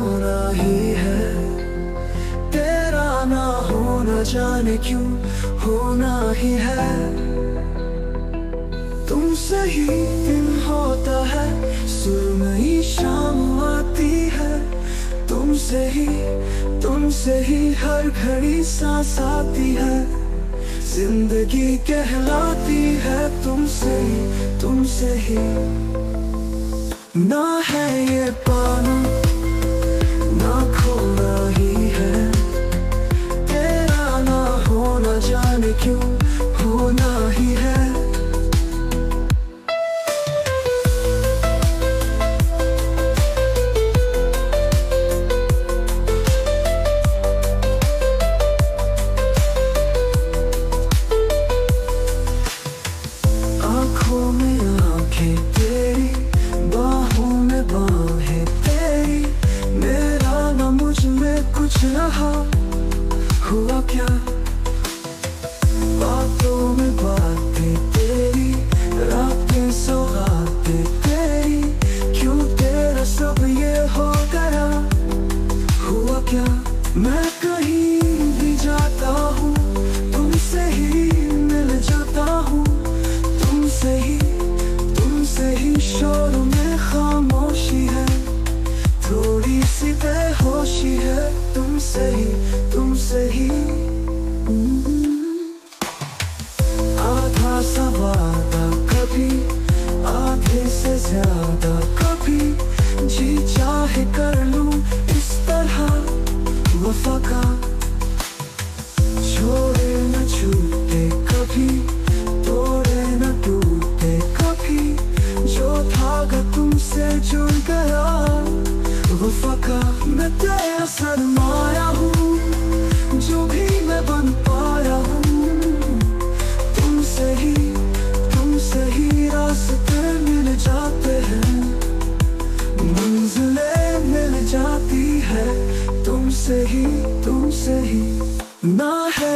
होना ही है, तेरा ना होना जाने क्यों होना ही है। तुमसे ही दिन होता है, सुरमई शाम आती है, तुमसे ही हर घड़ी सांस आती है। जिंदगी कहलाती है तुमसे ही। ना है ये पाना ना खोना ही है, तेरा ना होना जाने क्यों होना ही है। आँखों में आँखें तेरी, बाहों में बाहें तेरी, मेरा ना मुझ में कुछ रहा, हुआ क्या? बातों में बातें तेरी, रातें सौगातें तेरी, क्यों तेरा सब ये हो गया, हुआ क्या? मैं कहीं भी जाता हूँ, तुमसे ही मिल जाता हूँ, तुमसे ही शोर में खामोशी है, थोड़ी सी बेहोशी है, तुमसे ही। आधा सा वादा कभी, आधे से ज्यादा कभी, जी चाहे कर लूं इस तरह वफा का। छोड़े न छूटे कभी, तोड़े न टूटे कभी, जो धागा तुमसे जुड़ गया वफा का। मैं तेरा सरमाया हूँ, जो भी मैं बन पाया हूँ, तुमसे ही रास्ते मिल जाते हैं, मंजिलें मिल जाती है, तुमसे ही। ना है